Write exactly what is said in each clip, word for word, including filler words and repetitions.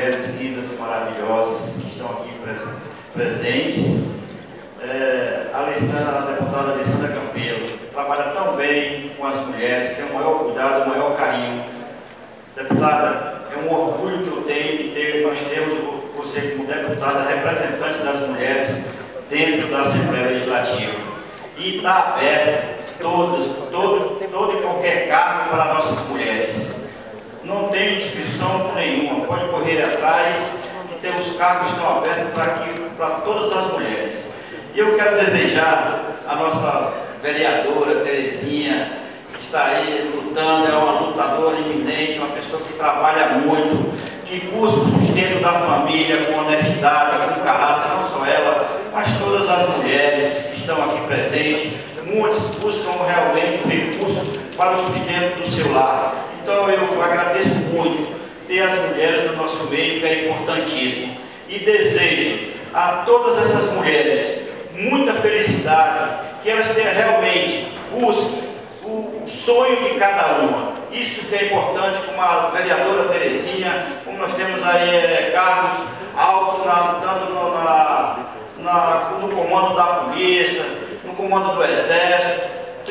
mulheres lindas e maravilhosas que estão aqui presentes. É, a Alessandra, a deputada Alessandra Campelo, trabalha tão bem com as mulheres, tem o maior cuidado, o maior carinho. Deputada, é um orgulho que eu tenho de ter, nós temos você como deputada, representante das mulheres dentro da Assembleia Legislativa. E está aberto todos, todo, todo e qualquer cargo para nossas mulheres. Não tem inscrição nenhuma, pode correr atrás, e temos cargos que estão abertos para, aqui, para todas as mulheres. E eu quero desejar a nossa vereadora Terezinha, que está aí lutando, é uma lutadora iminente, uma pessoa que trabalha muito, que busca o sustento da família com honestidade, com caráter, não só ela, mas todas as mulheres que estão aqui presentes. Muitos buscam realmente o recurso para o sustento do seu lar. Então eu agradeço muito ter as mulheres no nosso meio, que é importantíssimo. E desejo a todas essas mulheres muita felicidade, que elas tenham realmente, busquem o sonho de cada uma. Isso que é importante, como a vereadora Terezinha, como nós temos aí é, cargos altos, na, tanto no, na, na, no comando da polícia, no comando do exército.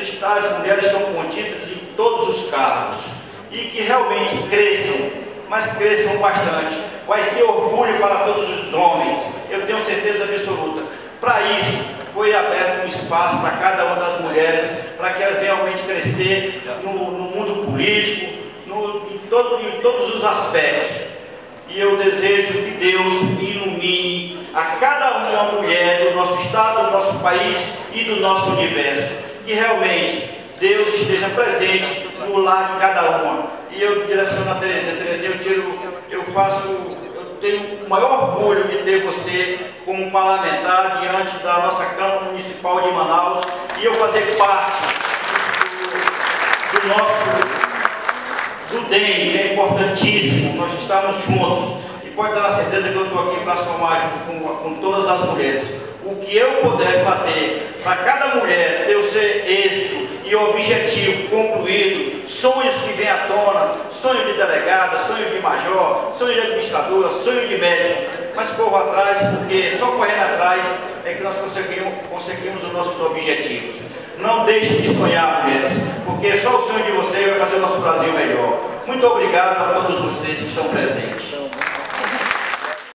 As mulheres estão contidas em todos os cargos e que realmente cresçam, mas cresçam bastante. Vai ser orgulho para todos os homens, eu tenho certeza absoluta. Para isso, foi aberto um espaço para cada uma das mulheres, para que elas realmente crescer no, no mundo político, no, em, todo, em todos os aspectos. E eu desejo que Deus ilumine a cada uma mulher do nosso estado, do nosso país e do nosso universo. Que realmente Deus esteja presente no lar de cada uma. E eu direciono a Terezinha. Terezinha, eu, tiro, eu faço, eu tenho o maior orgulho de ter você como parlamentar diante da nossa Câmara Municipal de Manaus e eu fazer parte do, do nosso do D E M, que é importantíssimo. Nós estamos juntos e pode dar a certeza que eu estou aqui para somar com, com todas as mulheres. O que eu puder fazer para cada mulher ter o seu êxito e objetivo concluído, sonhos que vêm à tona, sonho de delegada, sonho de major, sonho de administradora, sonho de médico, mas corro atrás, porque só correndo atrás é que nós conseguimos, conseguimos os nossos objetivos. Não deixem de sonhar, mulheres, porque só o sonho de vocês vai fazer o nosso Brasil melhor. Muito obrigado a todos vocês que estão presentes.